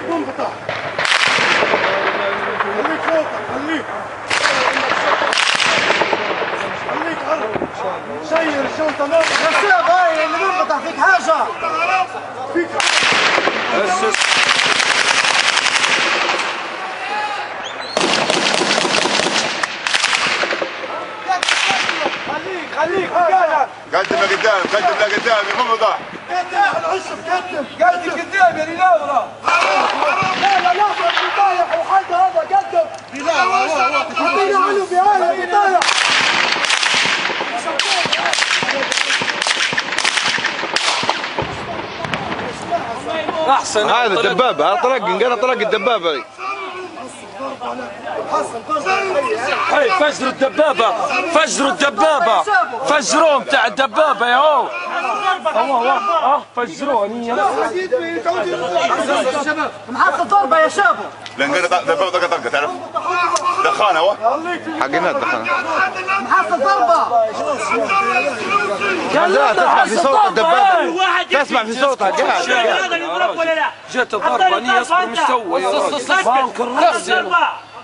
منقطع. خليك فوقك خليك. خليك قرب. شيل الشنطة نار. يا شيخ هاي اللي منقطع فيك حاجة. فيك خليك قدم لقدام قدم لقدام يا منقطع. قدم العشب قدم قدام يا ريناورة. لا بيطايح وحد هذا قدم. لا حطينا عنه بهاي بيطايح. احسن هذا الدبابه، هذا طلق انقلب طلق الدبابه. هاي فجروا الدبابه، فجروا الدبابه، فجروهم بتاع الدبابه يا هو. فجروها محصل ضربه يا شابو. لان دبابه طلقه تعرف دخان هو حقنا الدخان. محصل ضربه. لا تسمع في صوت الدبابه، تسمع في صوتها قاعد. جت الضربه اني اصبر مش سوى يا راجل.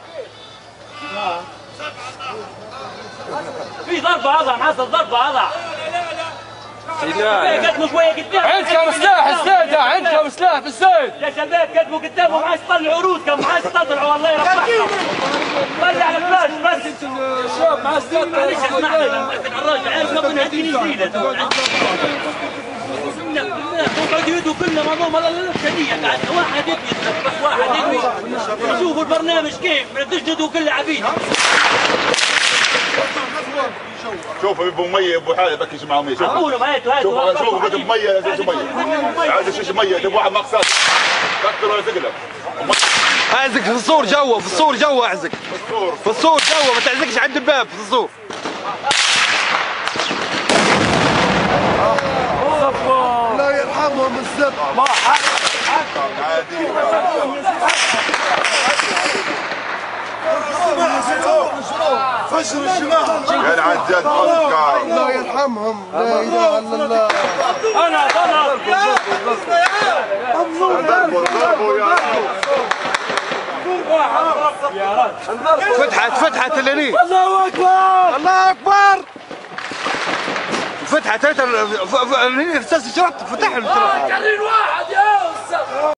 في ضربة هذا محصل ضربة هذا. قدموا شوية قدام. عندكم سلاح السيدة، عندكم سلاح بالزيد. يا شباب قدموا قدام وما عادش تطلعوا عروضكم، ما عادش تطلعوا والله يربحكم. طلع الفلاش بس. الشباب مع السلاح. معلش اسمعني لما الراجل عارف ربنا يهديني جديدة. قعدوا يدوا كلنا منظومة الشديدة قاعد واحد يدي بس واحد يدي. شوفوا البرنامج كيف تجلدوا كل عبيد. شوفوا ابو ميه ابو حاله بكي معهم ميه. شوفوا بدهم ميه شوفوا ميه. عايز شو ميه تبغى واحد مقصد. كثر ولا تقلب. اعزق في الصور جوا، في الصور جوا اعزق. في الصور جوا ما تعزقش عند الباب في الصور. الله يرحمهم الزب. فجر الجماعة كان عجاد الله يرحمهم. لا اله الا الله. انا فتحت الليل. الله اكبر الله اكبر. فتحت الشرط فتح الشرط. واحد يا